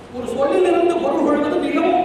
ஒரு சொல்லிலிருந்து பொருள் கொள்வது மிகவும்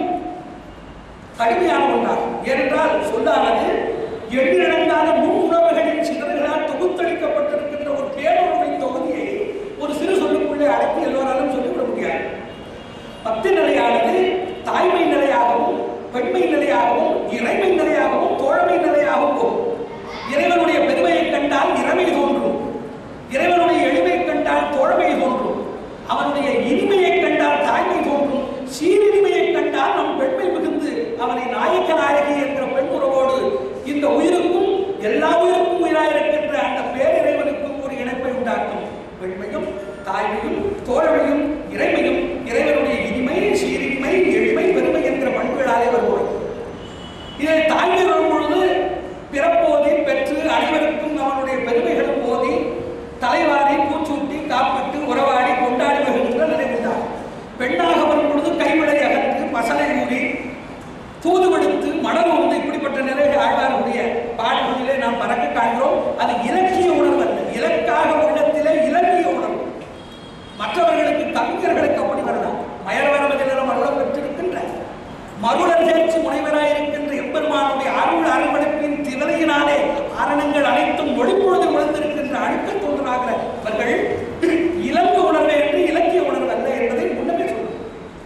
கடுமையான ஒன்றாகும். ஏனென்றால் சொல்லானது எண்ணிறங்காத நுண்ணுணர்வுகளின் சிதறுகளால் தொகுத்தளிக்கப்பட்டிருக்கின்ற ஒரு பேருணர்வின் தொகுதியை ஒரு சிறு சொல்லுக்குள்ளே அடக்கி எல்லோராலும் சொல்லிவிட முடியாது. பக்தி நிலையானது தாய்மை நிலையாகவும் பெண்மை நிலையாகவும் இறைமை நிலையாகவும் தோழமை நிலையாகவும் போகும். இறைவனுடைய பெருமையை கண்டால் இறைமை தோன்றும், இறைவனுடைய எளிமை கண்டால் தோழமை தோன்றும், அவனுடைய இனிமையை கண்டால் தாய்மை தோன்றும், சீரினிமையை கண்டால் நம் பெண்மை மிகுந்து அவனை நாயக்க நாயகி என்ற பெண் உறவோடு இந்த உயிருக்கும் எல்லா உயிருக்கும் உயிராயிருக்கின்ற அந்த பேரிறைவனுக்கும் ஒரு இணைப்பை உண்டாக்கும். பெண்மையும் தாய்மையும் தோழமையும் இறைமையும் இறைவனுடைய இனிமை சீரினிமை எளிமை பெருமை என்கிற பண்புகளாலே வருவோம். இதை தாய்மை வரும் பொழுது பிறப்போதி பெற்று அனைவருக்கும் அவனுடைய பெருமைகளும் போதி தலைவாரி பூச்சூட்டி காப்பிட்டு உறவாடி கொண்டாடி வருகின்ற நினைவுதான். பெண்ணாக வரும் பொழுது கைவிடை அகன்று பசலை ஊறி தூதுவெடுத்து மணல் உண்டு இப்படிப்பட்ட நிலைகள் ஆழ்வாருடைய பாடல்களிலே நாம் பறக்க காண்கிறோம். அது இலக்கிய உணர்வு அல்ல, இலக்காக உள்ளத்திலே இலக்கிய உணர்வு. மற்றவர்களுக்கு கவிஞர்களுக்கு அப்படி வரலாம். மயர்வரவதிலும் அருளம் பெற்றிருக்கின்ற மருளர் தேர்ச்சி முனைவராயிருக்கின்ற எம்பெருமானுடைய அருள் அரவணைப்பின் திவலையினாலே ஆரணங்கள் அனைத்தும் ஒளிப்பொழுது உணர்ந்திருக்கின்ற அழுக்க தோன்றாகிறவர்கள் இலங்கு உணர்வு என்று இலக்கிய உணர்வு அல்ல என்பதை முன்னமே சொல்லும்.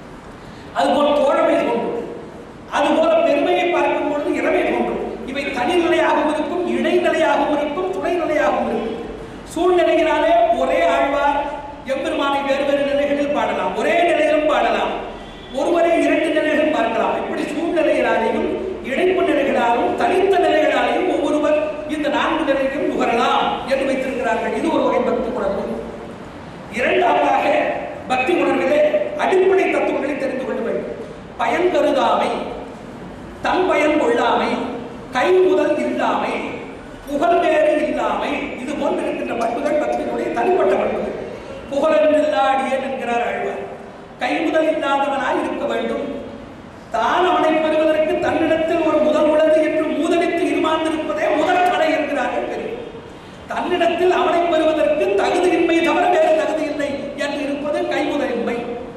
அதுபோல் தோழமை தோன்றும், அதுபோல பெருமையை பார்க்கும் பொழுது இறமை தோன்றும். இவை தனிநிலையாகவும் இருக்கும், இடைநிலையாகவும் இருக்கும், துணைநிலையாகவும் இருக்கும். சூழ்நிலையினாலே ஒரே ஆழ்வார் எம்பெருமானை வேறு வேறு நிலைகளில் பாடலாம், ஒரே நிலையிலும் பாடலாம், ஒருவரை இரண்டு நிலைகளும் பார்க்கலாம். இப்படி சூழ்நிலைகளாலேயும் இணைப்பு நிலைகளாலும் தனித்த நிலைகளாலேயும் ஒவ்வொருவர் இந்த நான்கு நிலையையும் நுகரலாம் என்று வைத்திருக்கிறார்கள். இது ஒரு வகை பக்தி உணர்வு. இரண்டாவதாக பக்தி உணர்விலே அடிப்படை தத்துவங்களை தெரிந்து கொள்ள வேண்டும். பயன் கருதாமை, தன் பயன் கொள்ளாமை, கை முதல் இல்லாமை, புகழ் வேறு இல்லாமை, இது போன்று இருக்கின்ற பண்புகள் பக்தியினுடைய தனிப்பட்ட பண்புகள். புகழென்றில்லாடியேன் என்கிறார் ஆழ்வார். கை முதல் இல்லாதவனாய் இருக்க வேண்டும். தான் அவனை பெறுவதற்கு தன்னிடத்தில் ஒரு முதல் உள்ளது என்று மூதலித்து இருமாந்திருப்பதே முதல் கடை என்கிறார்கள் பெரியவர். தன்னிடத்தில் அவனை பெறுவதற்கு தகுதியின்மை தவிர வேறு தகுதி இல்லை என்று இருப்பது கைமுதலின்மை.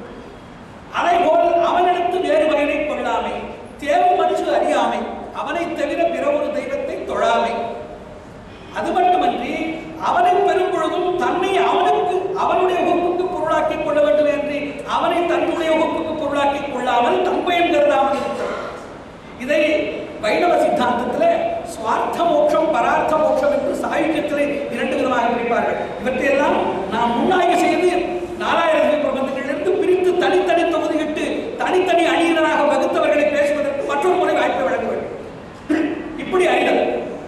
அதேபோல் அவனிடத்து வேறு வகையை கொள்ளாமை, தேவு மற்ற அறியாமை, அவனை தவிர பிற ஒரு தெய்வத்தை தொழாமை. அது மட்டுமன்றி அவனை பெறும் பொழுதும் தன்னை அவனுக்கு அவனுடைய வகுப்புக்கு பொருளாக்கிக் கொள்ள வேண்டும் என்று அவனை தன்னுடைய வகுப்புக்கு பொருளாக்கிக் கொள்ளாமல் தன் பயன் கருதாமல் இருக்கிறது. இதை வைணவ சித்தாந்தத்தில் சுவார்த்த மோட்சம் பரார்த்த மோட்சம் என்று சாகித்யத்தில் இரண்டு விதமாக பிரிப்பார்கள். இவற்றையெல்லாம் நாம் முன்னாய்வு செய்து 4000 பிரபந்தங்களிலிருந்து பிரித்து தனித்தனி தொகுதியிட்டு தனித்தனி அணியினராக வகுத்தவர்களை பேசுவதற்கு மற்றொரு முறை வாய்ப்பை வழங்க வேண்டும். இப்படி அறிதல்,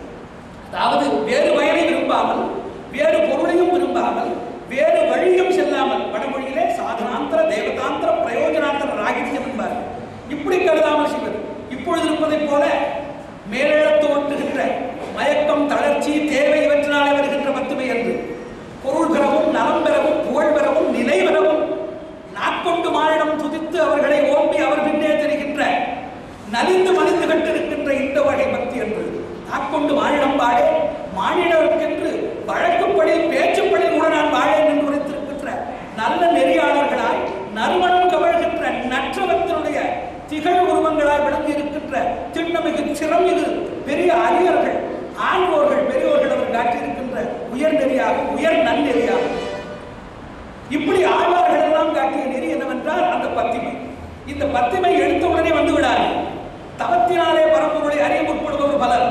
அதாவது வேறு பயனை விரும்பாமல், வேறு பொருளையும் விரும்பாமல், வேறு வழியும் செல்லாமல், வடமொழியிலே சாதனாந்திர தேவதாந்திர பிரயோஜனாந்திர ராகித்யம் என்பார். இப்படி கருதாமல் செய்வது. இப்பொழுது இருப்பதைப் போல மேலெழுத்து ஓட்டுகின்ற மயக்கம் தளர்ச்சி தேவை இவற்றினாலே வருகின்ற பத்துமை என்று பொருள் பெறவும் நலம் பெறவும் புகழ் பெறவும் நிலை பெறவும் நாட்கொண்டு மானிடம் துதித்து அவர்களை ஓம்பி அவர் பின்னே தெரிகின்ற நலிந்து மலிந்து கட்டிருக்கின்ற இந்த வகை பக்தி என்று நாட்கொண்டு மானிடம் பாடே மானிடருக்கென்று வழக்குப்படி பேச்சுப்படி கூட நான் வாழேன் என்று உரைத்திருக்கின்ற நல்ல நெறியாளர்களாய் நறுமணம் கவழ்கின்ற நற்றவத்தினுடைய திகழ் உருவங்களாய் விளங்கி இருக்கின்ற திண்ணமிகு சிறமிகு பெரிய அறிஞர்கள் ஆண்வோர்கள் பெரியோர்கள் அவர் காட்டியிருக்கின்ற உயர் நெறியாகும், உயர் நன்னெறியாகும். இப்படி ஆழ்வார்கள் எல்லாம் காட்டிய நெறி என்னவென்றால் அந்த பத்திமை. இந்த பத்திமை எடுத்த உடனே வந்து விடாது. தவத்தினாலே பரம்பொருளை அறிய முற்படுபவர் பலர்,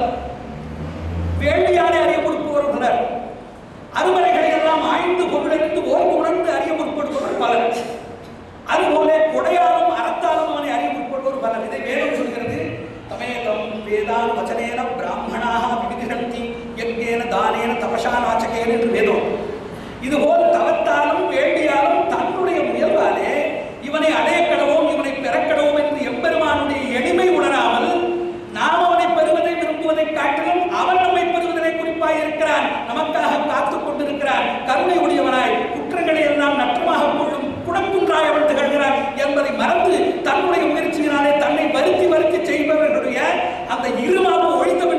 வேள்வியாலே அறிய முற்படுபவர் பலர், அருமறைகளை எல்லாம் ஆய்ந்து பொருளறிந்து ஓய்வு உணர்ந்து அறிய முற்படுபவர் பலர், அதுபோல கொடையாலும் அறத்தாலும் அவனை அறிய முற்படுபவர் பலர். இதை வேதம் சொல்கிறது. தமேதம் வேதான் வச்சனேன பிராமணாக விதிகந்தி யஜ்ஞேன தானேன தபசா நாச்சகேன என்று வேதம். இதுபோல் தவத்தாலும் வேள்வியாலும் தன்னுடைய முயல்வாலே இவனை அடையக்கடவோம் இவனை பெறக்கடவோம் என்று எம்பெருமானுடைய எளிமை உணராமல் நாம் அவனை பெறுவதை விரும்புவதை காட்டிலும் அவன் நம்மை பெறுவதனை குறிப்பாய் இருக்கிறான், நமக்காக காத்துக் கொண்டிருக்கிறான், கருணை உடையவனாய் குற்றங்களை எல்லாம் நற்றமாக கொள்ளும் குணக்குன்றாய் அவன் திகழ்கிறான் என்பதை மறந்து தன்னுடைய முயற்சியினாலே தன்னை வருத்தி வருத்தி செய்பவர்களுடைய அந்த இருமாப்பு ஒழித்த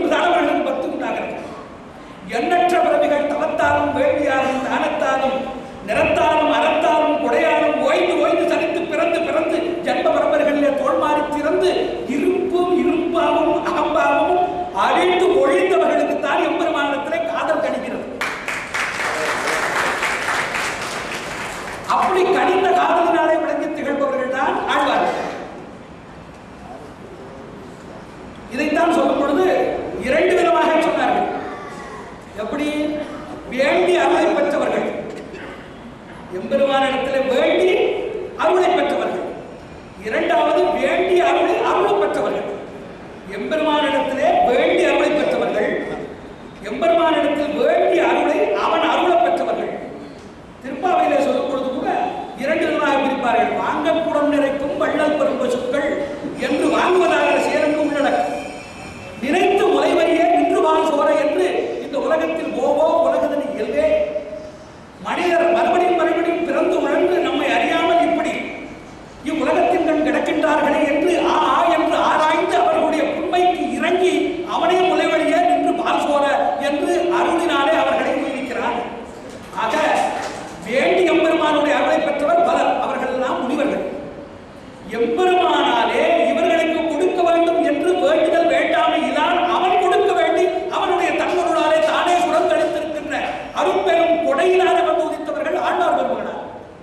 அப்படி கனிந்த காதலினாலே விளங்கி திகழ்பவர்கள் தான் ஆழ்வார்கள். இதைத்தான் சொல்லும் பொழுது இரண்டு விதமாக சொன்னார்கள். எப்படி? வேண்டி அருளை பெற்றவர்கள், எம்பெருமானிடத்தில் வேண்டி அருளை பெற்றவர்கள். இரண்டாவது வேண்டி அருளை அருளை பெற்றவர்கள். எம்பெருமானிடத்திலே வேண்டி அருளை பெற்றவர்கள், எம்பெருமானிடத்தில் வேண்டி அருளை அவன் அருளை பெற்றவர்கள். திருப்பாவையிலே சொல்லும் பொழுது கூட இரண்டு விதமாக பிரிப்பார்கள். வாங்கக்கூடம் நிறைக்கும் வள்ளல் பெரும் பசுக்கள் என்று வாங்குவதாக சேரங்கு உள்ளடக்கம். நினைத்து முளைவரியே நின்று வாழ் சோர என்று இந்த உலகத்தில் ஓவோ உலகத்தின் இயல்பே. மனிதர் மறுபடியும் மறுபடியும் பிறந்து உணர்ந்து நம்மை அறியாமல் இப்படி இவ்வுலகத்தின் கண் கிடக்கின்றார்களே என்று என்று ஆராய்ந்து அவர்களுடைய உண்மைக்கு இறங்கி அவனே முளைவழியே நின்று பால் சோர என்று அருளினாலே அவர்களை உயிரிக்கிறார். ஆக வேண்டி எம்பெருமானுடைய அருளை பெற்றவர் பலர், அவர்கள் எல்லாம் முனிவர்கள். எம்பெருமானாலே இவர்களுக்கு கொடுக்க வேண்டும் என்று வேண்டுதல் வேண்டாமை இல்லால் அவன் கொடுக்க வேண்டி அவனுடைய தன்மருளாலே தானே சுரந்தளித்திருக்கின்ற அரும்பெரும் கொடையினாலே வந்து உதித்தவர்கள் ஆழ்வார் பெருமகனார்.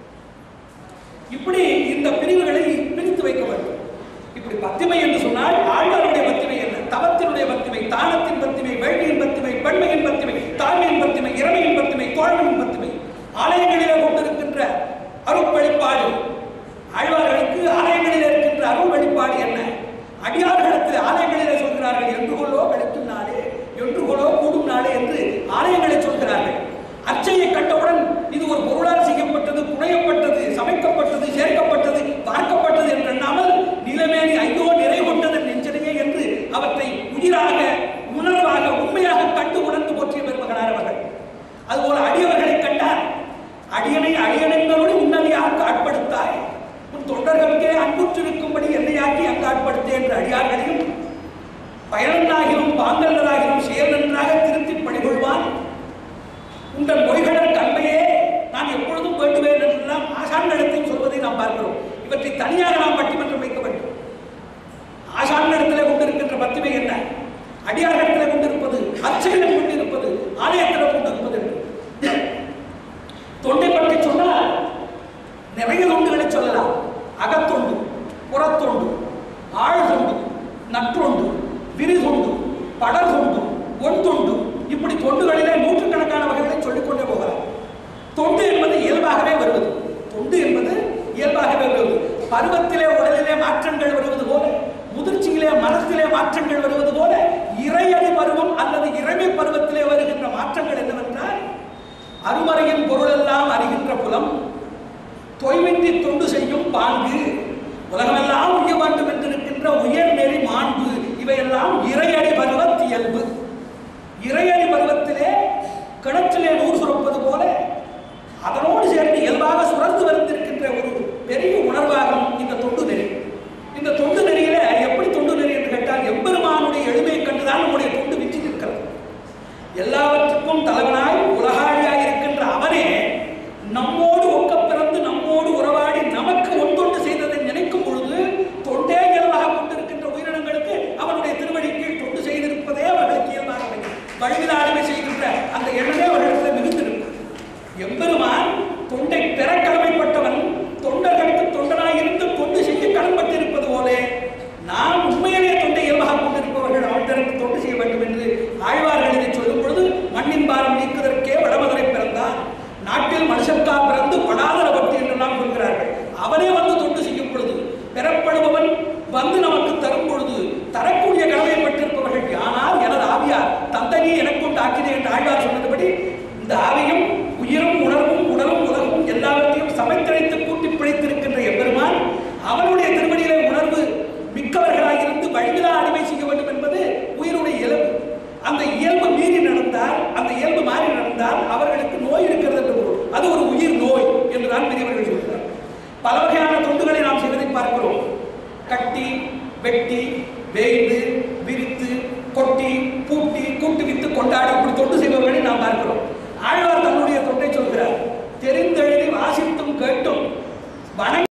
இப்படி இந்த பிரிவுகளை பிரித்து வைக்க வேண்டும். இப்படி பத்திமை என்று சொன்னால் ஆழ்வாருடைய பத்திமை என்ன? தவத்தினுடைய பத்திமை, தானத்தின் பத்திமை, வேள்வியின் பத்திமை, பெண்மையின் பத்திமை, தாழ்மையின் பத்திமை, இறமையின் பத்திமை, தோழமையின் பத்திமை, ஆலயங்களிலே கொண்டிருக்கின்ற அருள் வெளிப்பாடு. ஆழ்வார்களுக்கு ஆலயங்களில் இருக்கின்ற அருள் வெளிப்பாடு என்ன? அடியார்களிடத்தில் ஆலயங்களிலே சொல்கிறார்கள், என்று கொள்ளோ கழிக்கும் நாளே, என்று கொள்ளோ கூடும் நாளே என்று ஆலயங்களை சொல்கிறார்கள். அர்ச்சையை கண்டவுடன் இது ஒரு பொருளால் செய்யப்பட்டது, புனையப்பட்டது, சமைக்கப்பட்டது, சேர்க்கப்பட்டது, பார்க்கப்பட்டது என்றெண்ணாமல் நிலமேனி ஐயோ நிறை கொண்டது நெஞ்சனையே என்று அவற்றை உயிராக, உணர்வாக, உண்மையாக கண்டு உணர்ந்து போற்றிய பெருமகனார் அவர்கள். அதுபோல அடியவர்களை கண்டார். அடியனை அடியனங்களோடு உன்னதியாக ஆட்படுத்தாய், உன் தொண்டர்களுக்கே அன்புற்றிருக்கும்படி என்னையாக்கி அங்கு ஆட்படுத்தே என்று அடியார்களையும் பயனனாகிலும் பாங்கல்லராகிலும் செயல் நன்றாக திருத்தி பணிகொள்வான். உங்கள் மொழிகளர் தன்மையே நான் எப்பொழுதும் வேண்டுவேன் என்றெல்லாம் ஆசான்களிடத்தில் சொல்வதை நாம் பார்க்கிறோம். இவற்றை தனியாக நாம் பட்டிமன்றம் வைக்க வேண்டும். ஆசான்களிடத்திலே கொண்டிருக்கின்ற பத்திமை என்ன? அடியார்களிடத்திலே கொண்டிருப்பது, அர்ச்சையிடம் கொண்டிருப்பது, ஆலயத்திடம் கொண்டிருப்பது என்று தொண்டை பற்றி சொன்னால் நிறைய தொண்டுகளை சொல்லலாம். அகத்தொண்டு, புறத்தொண்டு, ஆழ் தொண்டு, நற்றொண்டு, விரி தொண்டு, படர் தொண்டு, ஒன் தொண்டு, இப்படி தொண்டுகளிலே நூற்றுக்கணக்கான வகைகளை சொல்லிக்கொண்டே போகலாம். தொண்டு என்பது இயல்பாகவே வருவது. தொண்டு என்பது இயல்பாகவே வருவது. பருவத்திலே உடலிலே மாற்றங்கள் வருவது போல, முதிர்ச்சியிலே மனத்திலே மாற்றங்கள் வருவது போல, இறையடி பருவம் அல்லது இறைமை பருவத்திலே வருகின்ற மாற்றங்கள் என்னவென்றால், அருமறையின் பொருளெல்லாம் அறிகின்ற புலம், தொய்வின்றி தொண்டு செய்யும் பாங்கு, உலகமெல்லாம் உய்ய வேண்டும் என்றிருக்கின்ற உயர் நெறி மாண்பு, இவையெல்லாம் இறையடி பருவத் இயல்பு. இறையடி பருவத்திலே கிணற்றிலே நூறு சுரப்பது போல அதனோடு சேர்ந்து இயல்பாக சுரந்து வந்திருக்கின்ற ஒரு பெரிய உணர்வாகும் இந்த தொண்டு நெறி. இந்த தொண்டு நெறியில எப்படி தொண்டு நெறி என்று கேட்டால், எம்பெருமானுடைய எளிமையை கண்டுதான் நம்முடைய தொண்டு விற்றி நிற்கிறது. எல்லாவற்றுக்கும் தலைவனாய் உலகாழியாய் இருக்கின்ற அவனே நம்மோடு ஒக்க பிறந்து நம்மோடு உறவாடி நமக்கு ஒன்றொன்று செய்ததை நினைக்கும் பொழுது தொண்டே இயல்பாக கொண்டிருக்கின்ற உயிரினங்களுக்கு அவனுடைய திருவடி கீழ் தொண்டு செய்திருப்பதே அவர்களுக்கு இயல்பாக வழிவில அடிமை செய்கின்ற அந்த எண்ணமே அவர்களிடத்தில் மிகுந்திருக்கும். எம்பெருமான் தொண்டை பெற கடமைப்பட்டவன், தொண்டர்களுக்கு தொண்டனாய் இருந்து தொண்டு செய்ய கடன்பட்டிருப்பது போல நாம் உண்மையிலே தொண்டை இயல்பாக கொண்டிருப்பவர்கள் அவர்களுக்கு தொண்டு செய்ய வேண்டும் என்று ஆழ்வார்கள் இதை சொல்லும் பொழுது, மண்ணின் பாரம் நீக்குவதற்கே வடமதுரை பிறந்தான், நாட்டில் மனுஷக்கா பிறந்து படாதர பக்தி என்றெல்லாம் சொல்கிறார்கள். அவனே வந்து தொண்டு செய்யும் பொழுது, பெறப்படுபவன் வந்து நமக்கு தரும் பொழுது தரக்கூடிய கடமைப்பட்டிருப்பவர்கள் யானால் எனது ஆவியார் தந்தையே எனக்கு ஆக்கினே என்று ஆழ்வார் சொன்னதுபடி, இந்த ஆவியும் உயிரும் உணர்வும் உடலும் உலகமும் எல்லாவற்றையும் சமைத்தழைத்து கூட்டி பிழைத்திருக்கின்ற எம்பெருமான் அவனுடைய திருவடியிலே உணர்வு மிக்கவர்களாக இருந்து வழிவிலா அடிமை செய்ய வேண்டும் என்பது உயிருடைய இயல்பு. அந்த இயல்பு மீறி நடந்தால், அந்த இயல்பு மாறி நடந்தால் அவர்களுக்கு நோய் இருக்கிறது என்று பொருள். அது ஒரு உயிர் நோய் என்றுதான் பெரியவர்கள் சொல்கிறார். பல வகையான தொண்டுகளை நாம் செய்வதை பார்க்கிறோம். கட்டி, வெட்டி, வேய்ந்து, விரித்து, கொட்டி, பூட்டி, கூட்டுவித்து, கொண்டாடி இப்படி தொண்டு செய்பவர்களை நாம் பார்க்கிறோம். ஆழ்வார் தன்னுடைய தொண்டை சொல்கிறார், தெரிந்தெழுதி வாசித்தும் கேட்டும் வணங்கி